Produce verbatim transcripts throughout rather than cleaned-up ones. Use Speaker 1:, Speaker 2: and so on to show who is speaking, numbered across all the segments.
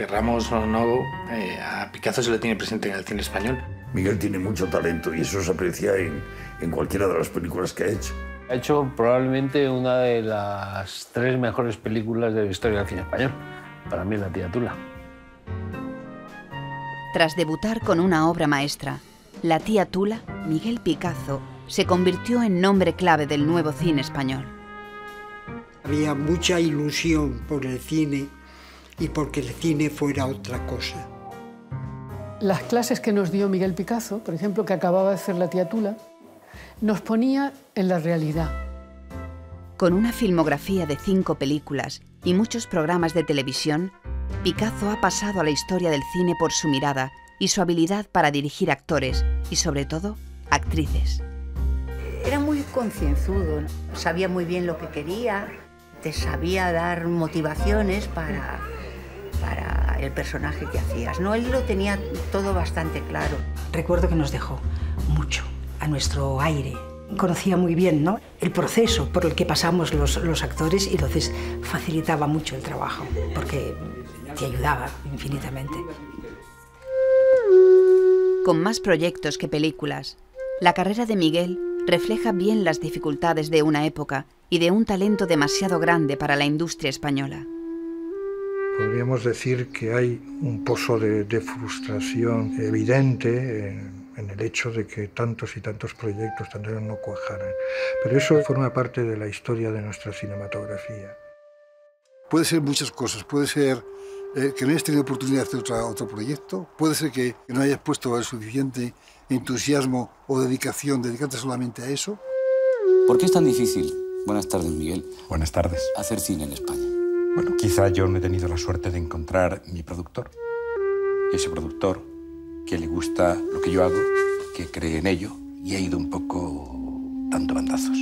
Speaker 1: querramos o no, eh, a Picasso se lo tiene presente en el cine español.
Speaker 2: Miguel tiene mucho talento y eso se aprecia en, en cualquiera de las películas que ha hecho.
Speaker 3: Ha hecho probablemente una de las tres mejores películas de la historia del cine español. Para mí, La tía Tula.
Speaker 4: Tras debutar con una obra maestra, La tía Tula, Miguel Picazo se convirtió en nombre clave del nuevo cine español.
Speaker 5: Había mucha ilusión por el cine y porque el cine fuera otra cosa.
Speaker 6: Las clases que nos dio Miguel Picazo, por ejemplo, que acababa de hacer La tía Tula, nos ponía en la realidad.
Speaker 4: Con una filmografía de cinco películas y muchos programas de televisión, Picazo ha pasado a la historia del cine por su mirada y su habilidad para dirigir actores y, sobre todo, actrices.
Speaker 7: Era muy concienzudo, sabía muy bien lo que quería, te sabía dar motivaciones para, para el personaje que hacías, ¿no? Él lo tenía todo bastante claro.
Speaker 8: Recuerdo que nos dejó mucho a nuestro aire. Conocía muy bien, ¿no?, el proceso por el que pasamos los, los actores y entonces facilitaba mucho el trabajo porque te ayudaba infinitamente.
Speaker 4: Con más proyectos que películas, la carrera de Miguel refleja bien las dificultades de una época y de un talento demasiado grande para la industria española.
Speaker 9: Podríamos decir que hay un pozo de, de frustración evidente en, en el hecho de que tantos y tantos proyectos tendrían no cuajaran. Pero eso forma parte de la historia de nuestra cinematografía.
Speaker 10: Puede ser muchas cosas, puede ser eh, que no hayas tenido oportunidad de hacer otra, otro proyecto, puede ser que no hayas puesto el suficiente entusiasmo o dedicación, dedicarte solamente a eso.
Speaker 11: ¿Por qué es tan difícil, buenas tardes, Miguel,
Speaker 12: buenas tardes,
Speaker 11: hacer cine en España?
Speaker 12: Bueno, quizá yo no he tenido la suerte de encontrar mi productor. Y ese productor que le gusta lo que yo hago, que cree en ello, y ha ido un poco dando bandazos.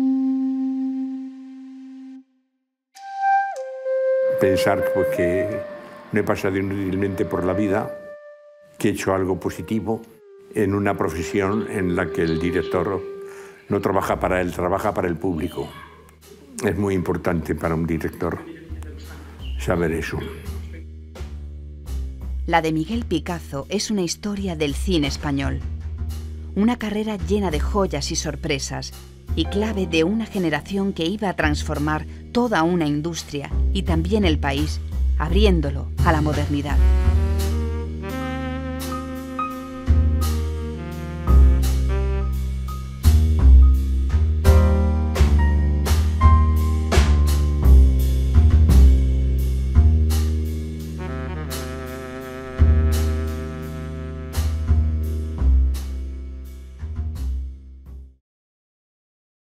Speaker 13: Pensar pues, que no he pasado inútilmente por la vida, que he hecho algo positivo en una profesión en la que el director no trabaja para él, trabaja para el público. Es muy importante para un director saber eso.
Speaker 4: La de Miguel Picazo es una historia del cine español. Una carrera llena de joyas y sorpresas y clave de una generación que iba a transformar toda una industria y también el país, abriéndolo a la modernidad.